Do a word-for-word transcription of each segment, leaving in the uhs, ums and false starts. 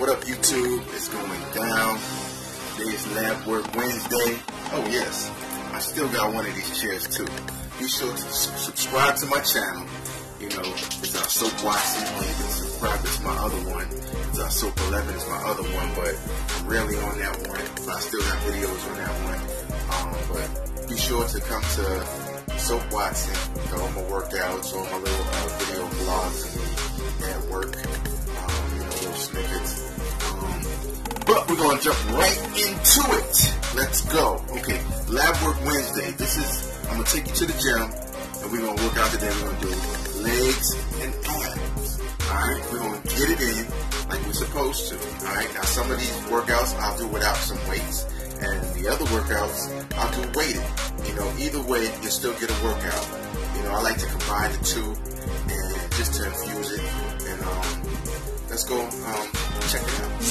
What up, YouTube? It's going down. Today's Lab Work Wednesday. Oh yes, I still got one of these chairs too. Be sure to subscribe to my channel. You know, it's our Sope Watson, or you can subscribe to my other one. It's our Sope eleven is my other one, but I'm rarely on that one. But I still got videos on that one. Um, but be sure to come to Sope Watson for all my workouts, all my little uh, video vlogs of me at work. Um, you know, little snippets. Um, but we're gonna jump right into it. Let's go. Okay, Lab Work Wednesday. This is I'm gonna take you to the gym, and we're gonna work out today. We're gonna do legs and abs. Alright, we're gonna get it in like we're supposed to. Alright, now some of these workouts I'll do without some weights, and the other workouts I'll do weighted. You know, either way, you still get a workout. You know, I like to combine the two and just to infuse it. And um, let's go um, check it out.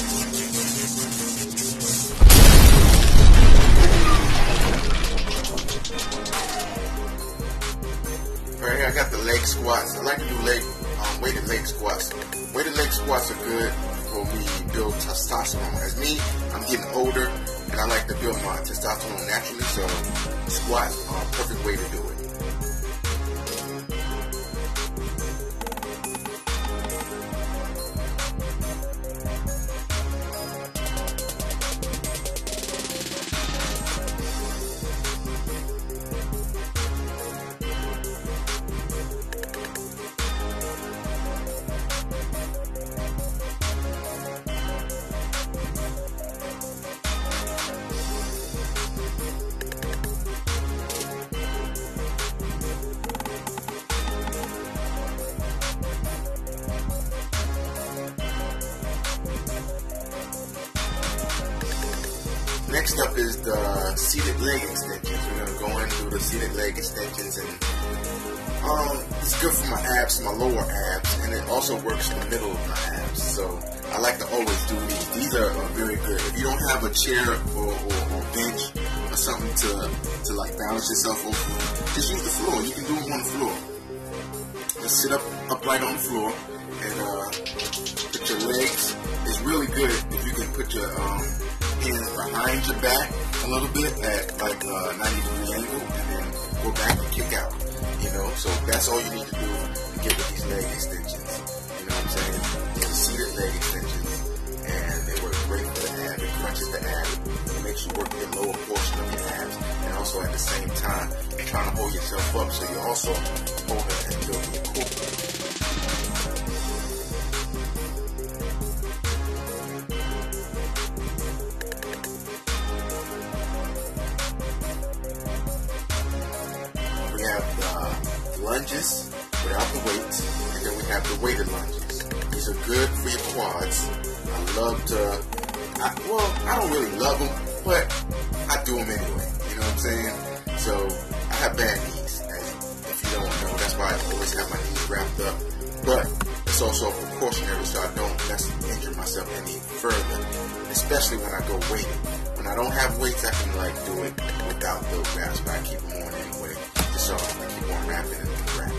Alright, I got the leg squats. I like to do leg, um, weighted leg squats. Weighted leg squats are good for me to build testosterone. As me, I'm getting older, and I like to build my testosterone naturally, so squats are a perfect way to do it. Next up is the seated leg extensions. We're going to go in and do the seated leg extensions, and um, it's good for my abs, my lower abs, and it also works in the middle of my abs. So I like to always do these. These are, are very good. If you don't have a chair or, or, or bench or something to, to like balance yourself over, just use the floor. You can do them on the floor. Just sit up upright on the floor and uh, put your legs. It's really good if you can put your um, hands behind your back a little bit at like a ninety degree angle, and then go back and kick out. You know, so that's all you need to do to get with these leg extensions. You know what I'm saying? These are seated leg extensions, and they work great for the ab. It crunches the ab. It makes you work the lower portion of your abs, and also at the same time, you're trying to hold yourself up, so you're also holding and building your core. We have the lunges without the weights, and then we have the weighted lunges. These are good for your quads. I love to, I, well, I don't really love them, but I do them anyway. You know what I'm saying? So I have bad knees, if you don't know. That's why I always have my knees wrapped up. But it's also a precautionary, so I don't injure myself any further, especially when I go weighted. When I don't have weights, I can like do it without the wraps, but I keep them on anyway. So I keep on wrapping and wrapping.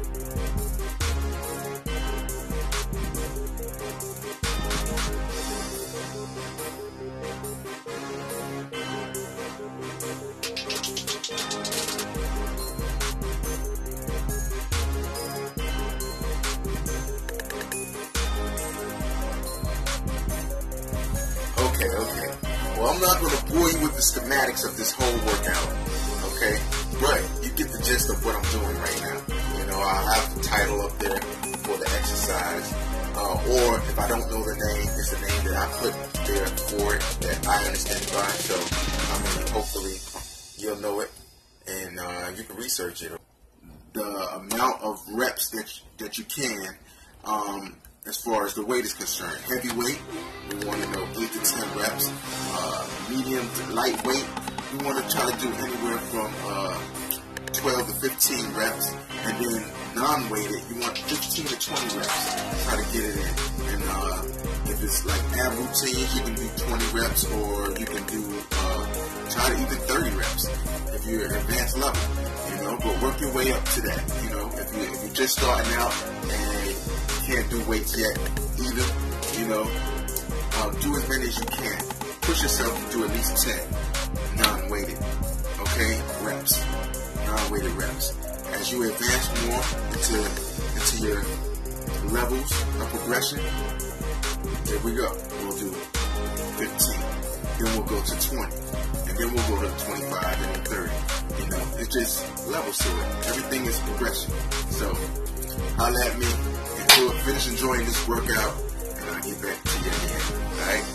Okay, okay. Well, I'm not going to bore you with the schematics of this whole workout, okay? But you get the gist of what I'm doing right now. You know, I'll have the title up there for the exercise. Uh, or if I don't know the name, it's the name that I put there for it that I understand by. So, I mean, hopefully you'll know it and uh, you can research it. The amount of reps that, that you can, um, as far as the weight is concerned. Heavy weight, we want to know eight to ten reps. Uh, medium to light weight, we want to try to do anywhere from uh, twelve to fifteen reps. And then non-weighted, you want fifteen to twenty reps. Try to get it in. And uh, if it's like ab routines, you can do twenty reps, or you can do uh, try to even thirty reps if you're at advanced level. You know, but work your way up to that. You know, if you if you're just starting out and you can't do weights yet either, you know, uh, do as many as you can. Push yourself to do at least ten non-weighted, okay, reps, non-weighted reps. As you advance more into into your levels of progression, here we go. We'll do fifteen, then we'll go to twenty, and then we'll go to twenty-five and then thirty. You know, it's just levels to it. Everything is progression. So, holla at me, enjoy, finish enjoying this workout, and I'll get back to you again. All right?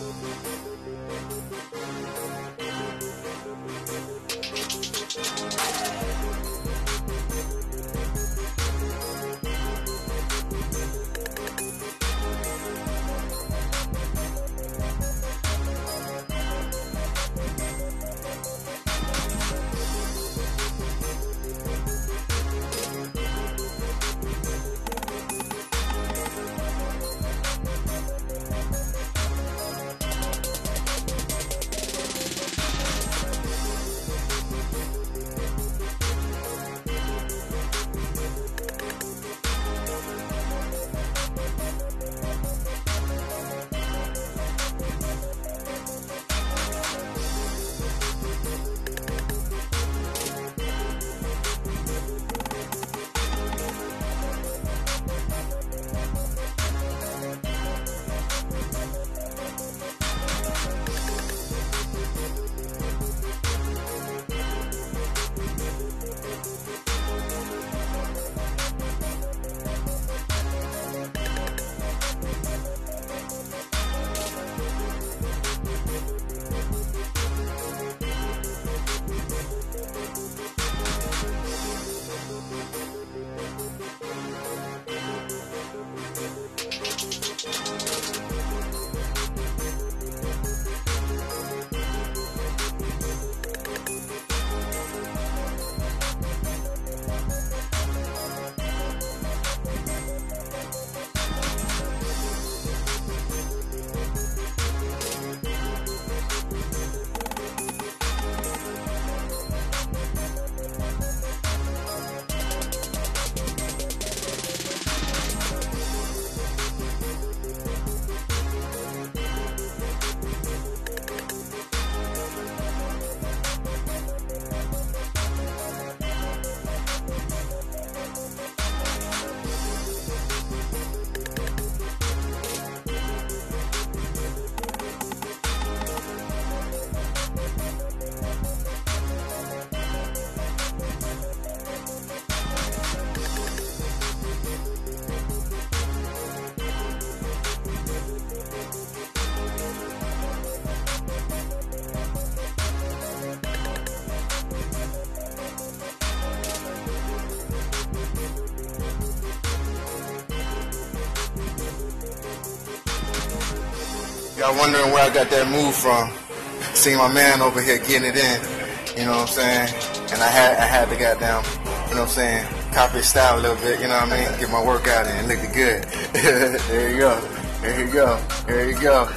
Y'all wondering where I got that move from. See my man over here getting it in, you know what I'm saying? And I had I had to goddamn, you know what I'm saying, copy his style a little bit, you know what I mean? Get my workout in, looking good. There you go, there you go, there you go.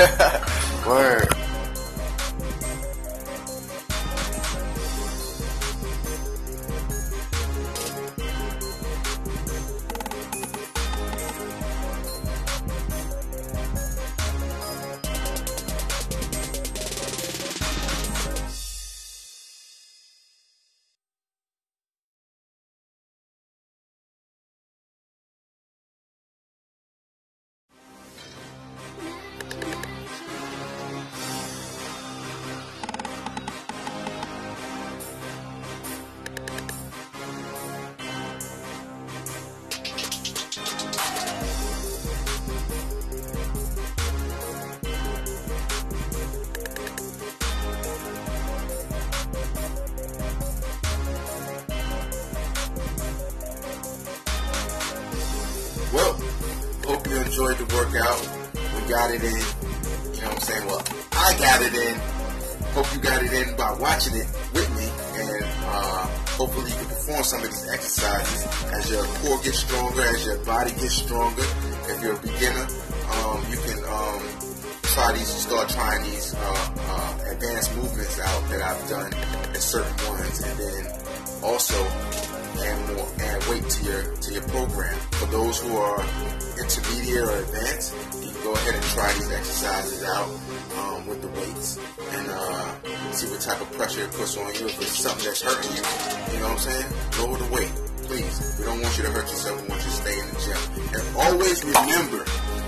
Word. Well, hope you enjoyed the workout. We got it in. You know what I'm saying? Well, I got it in. Hope you got it in by watching it with me. And uh, hopefully you can perform some of these exercises as your core gets stronger, as your body gets stronger. If you're a beginner, um, you can um, try these, start trying these uh, uh, advanced movements out that I've done in certain ones. And then also add more, add weight to your to your program. For those who are intermediate or advanced, you can go ahead ahead and try these exercises out um, with the weights and uh, see what type of pressure it puts on you. If it's something that's hurting you, you know what I'm saying? Lower the weight, please. We don't want you to hurt yourself. We want you to stay in the gym. And always remember,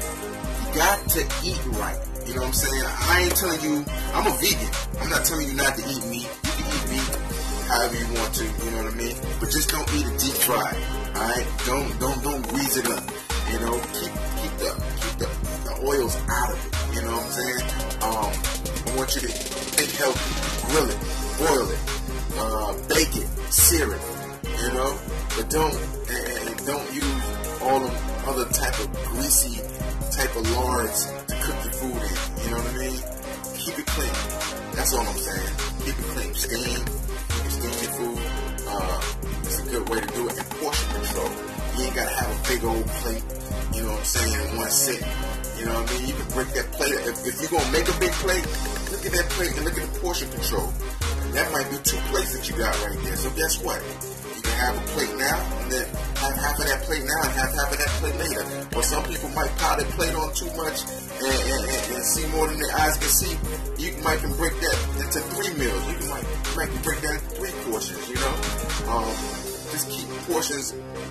you got to eat right. You know what I'm saying? I ain't telling you, I'm a vegan. I'm not telling you not to eat meat. You can eat meat however you want to, you know what I mean? But just don't eat it deep fried. Alright? Don't don't don't grease it up. You know, keep keep the keep the, the oils out of it. You know what I'm saying? Um I want you to think healthy. Grill it, boil it, uh, bake it, sear it, you know? But don't and, and don't use all them other type of greasy type of lards to cook your food in. You know what I mean? Keep it clean. That's all I'm saying. Keep it clean. Steam. You can steam your food. Uh, it's a good way to do it. And portion control. You ain't gotta have a big old plate. You know what I'm saying? In one sitting. You know what I mean? You can break that plate. If, if you're gonna make a big plate, look at that plate and look at the portion control. And that might be two plates that you got right there. So guess what? Have a plate now, and then have half of that plate now, and have half of that plate later. Or some people might pile their plate on too much and, and, and, and see more than their eyes can see. You might can break that into three meals. You can might, you might can break that into three portions. You know, um, just keep portions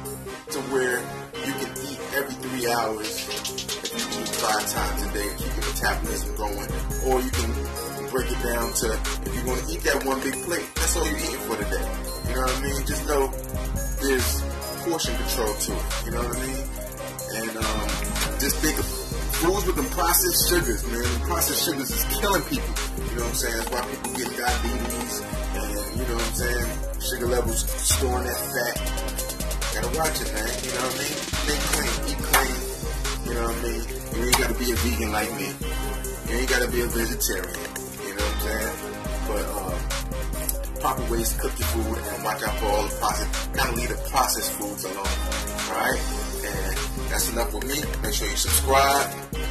to where you can eat every three hours. If you eat five times a day, and keep your metabolism going, or you can break it down to if you're going to eat that one big plate, that's all you're eating for the day. You know what I mean? Just know there's portion control to it. You know what I mean? And um, just think of foods with them processed sugars, man. The processed sugars is killing people. You know what I'm saying? That's why people get diabetes and, you know what I'm saying, sugar levels storing that fat. Gotta watch it, man. You know what I mean? Think clean, eat clean. You know what I mean? You ain't gotta be a vegan like me. You ain't gotta be a vegetarian. You know what I'm saying? But, um, proper ways to cook your food and watch out for all the processed, kind of leave the processed foods alone. Alright? And that's enough with me. Make sure you subscribe.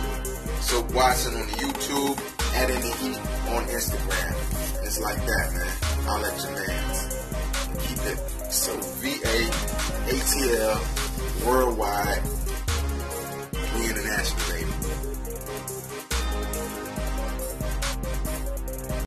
Sope Watson on the YouTube. At Indieheat on Instagram. And it's like that, man. I'll let your man keep it. So V A A T L worldwide.